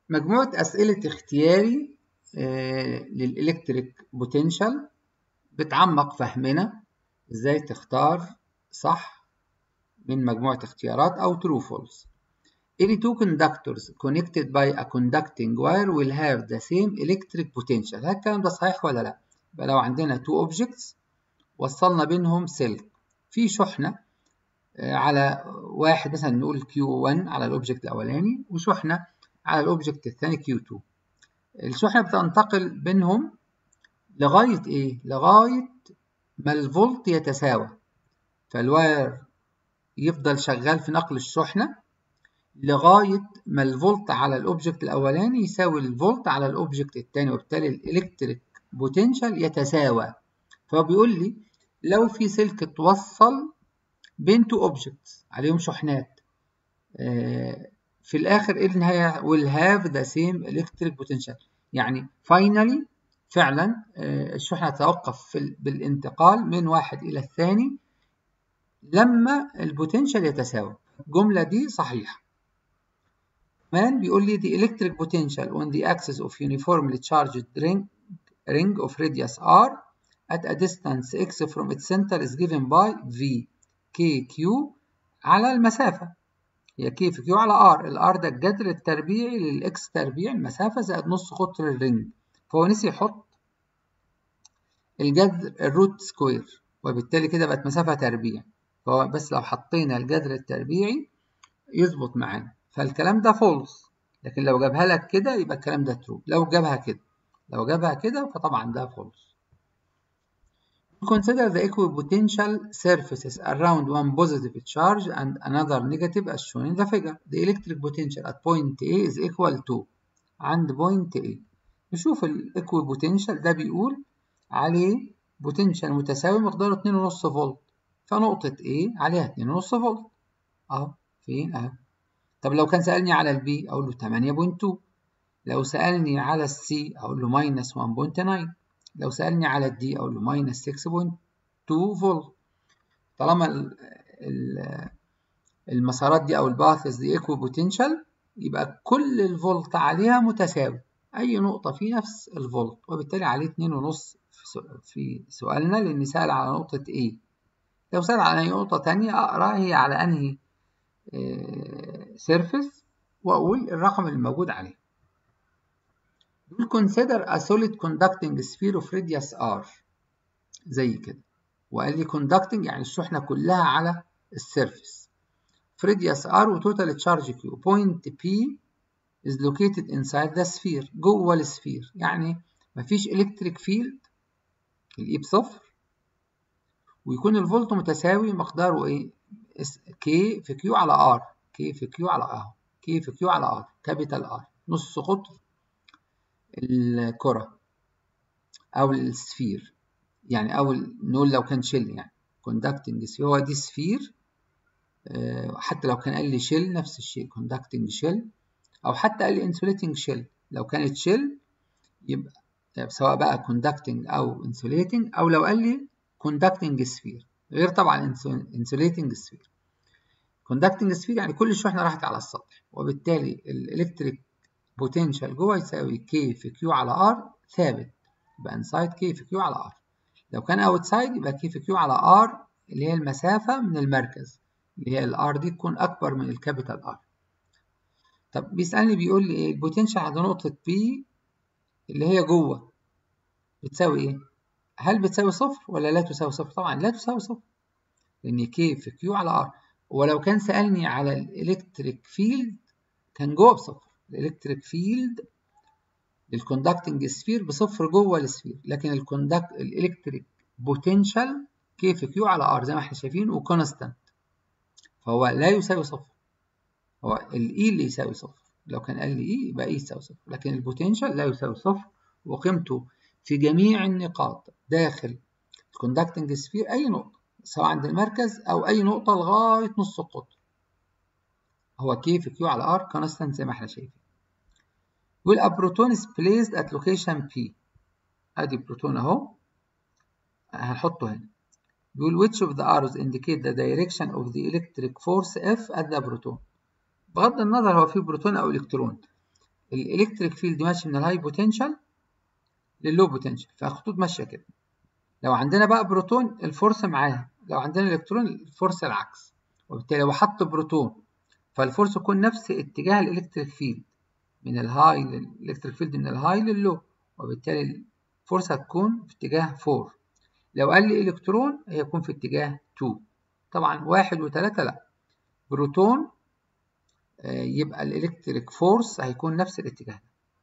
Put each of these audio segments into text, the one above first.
مجموعة أسئلة اختياري للإلكتريك بوتنشال بتعمق فهمنا إزاي تختار صح من مجموعة اختيارات أو true false. Any two conductors connected by a conducting wire will have the same electric potential. هل الكلام ده صحيح ولا لا؟ يبقى لو عندنا two objects وصلنا بينهم سلك في شحنة على واحد مثلا نقول Q1 على الأوبجكت الأولاني وشحنة على الأوبجكت الثاني Q2. الشحنة بتنتقل بينهم لغاية إيه؟ لغاية ما الفولت يتساوى، فالواير يفضل شغال في نقل الشحنة لغاية ما الفولت على الأوبجكت الأولاني يساوي الفولت على الأوبجكت الثاني، وبالتالي الإلكتريك بوتنشال يتساوى. فهو بيقول لي لو في سلك اتوصل بين تو أوبجكتس عليهم شحنات في الآخر إيه النهاية؟ will have the same electric potential. يعني finally فعلا الشحنة تتوقف بالانتقال من واحد إلى الثاني لما البوتنشال يتساوي. الجملة دي صحيحة. كمان بيقول لي the electric potential on the axis of uniformly charged ring of radius r at a distance x from its center is given by v kq على المسافة، هي k في q على r. الr ده الجذر التربيعي للx تربيع المسافة زائد نص قطر الرينج، فهو نسي يحط الجذر الروت سكوير، وبالتالي كده بقت مسافة تربيع، فهو بس لو حطينا الجذر التربيعي يظبط معانا، فالكلام ده فولس. لكن لو جابها لك كده يبقى الكلام ده ترو. لو جابها كده فطبعا ده فولس. Consider the equipotential surfaces around one positive charge and another negative as shown in the figure. The electric potential at point A is equal to عند point A. نشوف الايكويبوتنشال ده بيقول عليه بوتنشال متساوي مقداره 2.5 فولت، فنقطة A عليها 2.5 فولت اهو. فين اهو. طب لو كان سألني على البي اقول له 8.2، لو سألني على السي اقول له minus 1.9، لو سألني على الدي اقول له minus 6.2 فولت. طالما المسارات دي او الباثز دي ايكويبوتنشال يبقى كل الفولت عليها متساوي، اي نقطة في نفس الفولت، وبالتالي عليه 2.5 في سؤالنا لان سأل على نقطة A. لو سأل على اي نقطة تانية اقرا هي على انهي سيرفيس واقول الرقم اللي موجود عليه. بيقول consider a solid conducting sphere of radius r زي كده، وقال لي conducting يعني الشحنة كلها على السيرفيس في radius r وتوتال تشارج q. point P is located inside the sphere جوه السفير، يعني مفيش electric field الاي بصفر، ويكون الفولت متساوي مقداره ايه؟ k في q على r، k في q على r، k في q على r كابيتال r نص قطر الكرة أو السفير، يعني أو نقول لو كان شيل يعني conducting sphere هو دي سفير. حتى لو كان قال لي شيل نفس الشيء conducting شيل، أو حتى قال لي insulating شيل. لو كانت شيل يبقى سواء بقى conducting أو insulating، أو لو قال لي conducting sphere غير طبعا insulating sphere. conducting sphere يعني كل الشحنة راحت على السطح، وبالتالي الإلكتريك بوتنشال جوه يساوي K في Q على R ثابت، يبقى inside K في Q على R. لو كان outside يبقى K في Q على R اللي هي المسافة من المركز، اللي هي الR دي تكون أكبر من الكابيتال R. طب بيسألني بيقول لي إيه البوتنشال عند نقطة P اللي هي جوه بتساوي إيه؟ هل بتساوي صفر ولا لا تساوي صفر؟ طبعا لا تساوي صفر، لأن K في Q على R. ولو كان سألني على الإلكتريك فيلد كان جوه بصفر، الإلكتريك فيلد للكوندكتنج سفير بصفر جوه السفير، لكن الإلكتريك بوتنشال K في Q على R زي ما احنا شايفين وكونستانت، فهو لا يساوي صفر، هو الإي اللي يساوي صفر. لو كان قال لي إي يبقى إي يساوي صفر، لكن البوتنشال لا يساوي صفر، وقيمته في جميع النقاط داخل الكوندكتنج سفير أي نقطة سواء عند المركز أو أي نقطة لغاية نص القطر، هو K في Q على R كونستانت زي ما احنا شايفين. يقول a proton is placed at location P. ادي بروتون اهو هنحطه هنا. بيقول which of the arrows indicate the direction of the electric force F at the proton. بغض النظر هو في بروتون او الكترون، الالكتريك فيلد ماشي من الهاي بوتنشال لللو بوتنشال، فالخطوط ماشيه كده. لو عندنا بقى بروتون الفورس معاها، لو عندنا الكترون الفورس العكس، وبالتالي لو حط بروتون فالفورس يكون نفس اتجاه الالكتريك فيلد من الهاي الالكتريك فيلد من الهاي لللو، وبالتالي الفورس هتكون في اتجاه 4. لو قال لي الكترون هيكون في اتجاه 2. طبعا 1 و3 لا، بروتون يبقى الالكتريك فورس هيكون نفس الاتجاه.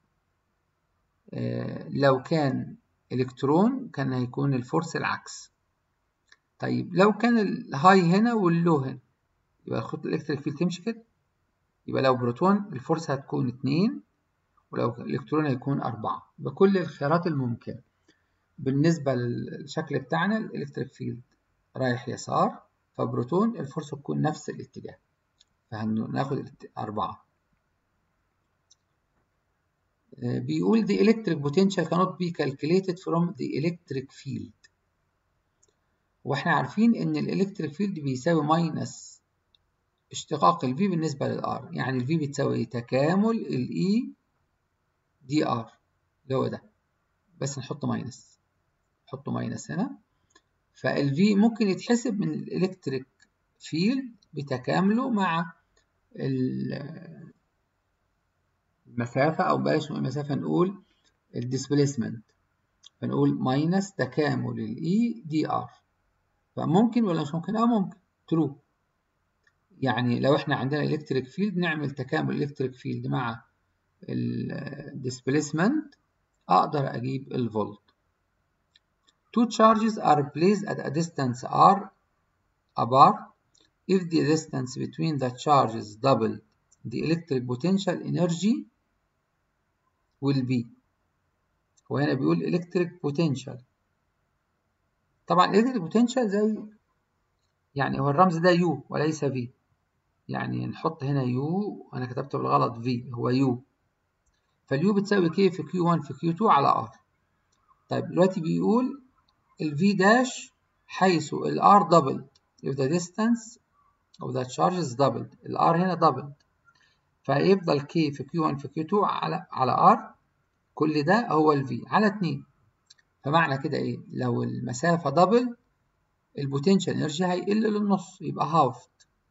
لو كان الكترون كان هيكون الفورس العكس. طيب لو كان الهاي هنا واللو هنا، يبقى الخط الالكتريك فيلد تمشي كده. يبقى لو بروتون الفورس هتكون 2، ولو الكترون هيكون 4. يبقى كل الخيارات الممكنة. بالنسبة للشكل بتاعنا الالكتريك فيلد رايح يسار، فبروتون الفورس تكون نفس الاتجاه، فهناخد 4. بيقول the electric potential cannot be calculated from the electric field. واحنا عارفين ان الالكتريك فيلد بيساوي ماينس اشتقاق ال V بالنسبة لل R، يعني ال V بتساوي تكامل ال E دي R اللي هو ده، بس نحط ماينس، نحطه ماينس هنا. فال V ممكن يتحسب من الالكتريك فيلد بتكامله مع المسافة، أو بلاش نقول المسافة، نقول الديسبيسمنت، فنقول ماينس تكامل ال E دي R. فممكن ولا مش ممكن؟ ممكن، ترو. يعني لو احنا عندنا الكتريك فيلد نعمل تكامل الكتريك فيلد مع الديسبيسمنت، اقدر اجيب الفولت. Two charges are placed at a distance r apart. If the distance between the charges double, the electric potential energy will be. وهنا بيقول electric potential. طبعا electric potential زي، يعني هو الرمز ده U وليس V، يعني نحط هنا U، أنا كتبته بالغلط V، هو U. فاليو بتساوي K في Q1 في Q2 على R. طيب دلوقتي بيقول ال V داش حيث ال R doubled if the distance of the charge is doubled. ال R هنا doubled، فيفضل K في Q1 في Q2 على R، كل ده هو ال V على 2. فمعنى كده إيه؟ لو المسافة double البوتنشال انرجي هيقل للنص، يبقى هاف.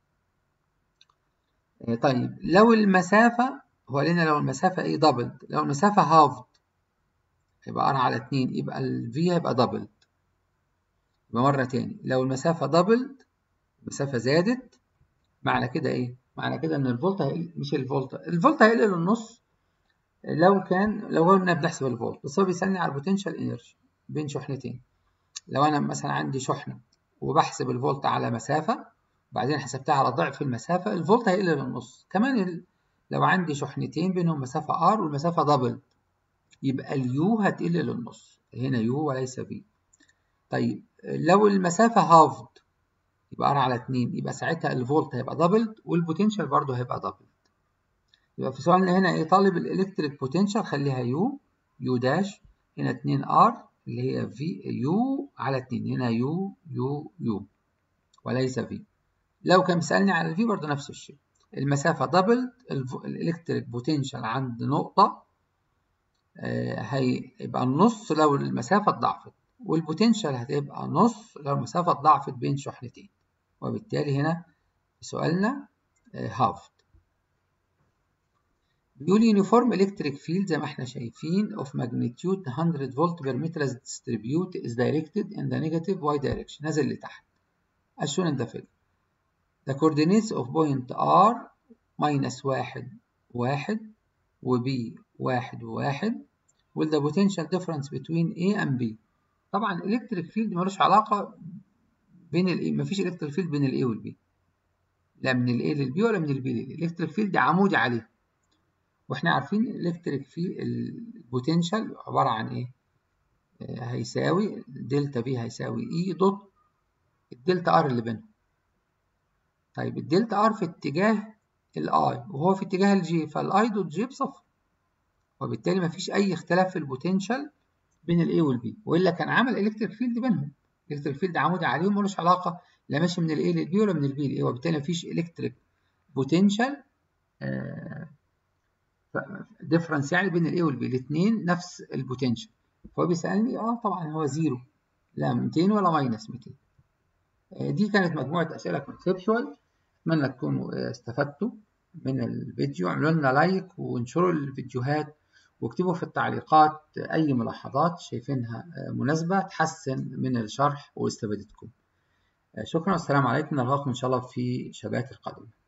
طيب لو المسافة، هو قال لو المسافة ايه دبل، لو المسافة هاف يبقى R على 2، يبقى ال V هيبقى دبل. يبقى مرة تاني، لو المسافة دبل، المسافة زادت، معنى كده ايه؟ معنى كده ان الفولت هيقل، مش الفولت هيقل للنص. لو قلنا بنحسب الفولت، بس هو بيسألني على البوتنشال انرجي بين شحنتين. لو انا مثلا عندي شحنة وبحسب الفولت على مسافة، وبعدين حسبتها على ضعف المسافة، الفولت هيقل للنص. كمان لو عندي شحنتين بينهم مسافة R والمسافة دبل، يبقى اليو هتقل للنص، هنا يو وليس في. طيب لو المسافة هافد يبقى R على 2، يبقى ساعتها الفولت هيبقى دبل والبوتنشال برضه هيبقى دبل. يبقى في سؤالنا هنا ايه؟ طالب الالكتريك بوتنشال، خليها يو داش، هنا 2R اللي هي في يو على 2، هنا يو وليس في. لو كان بيسألني على الفي برضه نفس الشيء، المسافة دبل، الالكتريك بوتنشال عند نقطة هيبقى النص لو المسافة اتضاعفت، والبوتنشال هتبقى نص لو المسافة اتضاعفت بين شحنتين، وبالتالي هنا سؤالنا هاف. بيقول يونيفورم الكتريك فيلد زي ما احنا شايفين of magnitude 100 volt per meter as distribute is directed in the negative y direction، نازل لتحت as shown in the figure. The coordinates of point R minus 1 و B 1 with the potential difference between A and B. طبعا الالكتريك فيلد ملوش علاقة بين ال مفيش الكتريك فيلد بين ال A وال B، لا من ال A لل B ولا من ال B لل A. الالكتريك فيلد عمودي عليه، واحنا عارفين الالكتريك فيلد البوتنشال عبارة عن ايه؟ هيساوي دلتا V هيساوي E دوت الدلتا R اللي بينهم. طيب الدلتا R في اتجاه الاي وهو في اتجاه الجي، فالاي دوت جي بصفر، وبالتالي مفيش اي اختلاف في البوتنشال بين الاي والبي، والا كان عمل الكتريك فيلد بينهم. الكتريك فيلد عمودي عليهم ملوش علاقه، لا ماشي من الاي للبي ولا من البي للاي، وبالتالي مفيش الكتريك بوتنشال ديفرنس يعني بين الاي والبي الاثنين نفس البوتنشال. فهو بيسالني طبعا هو زيرو، لا 200 ولا ماينس 200. دي كانت مجموعه اسئله كونسبشوال. اتمنى تكونوا استفدتوا من الفيديو. اعملوا لنا لايك وانشروا الفيديوهات، واكتبوا في التعليقات اي ملاحظات شايفينها مناسبه تحسن من الشرح واستفادتكم. شكرا والسلام عليكم، نلقاكم ان شاء الله في شباتر قادمه.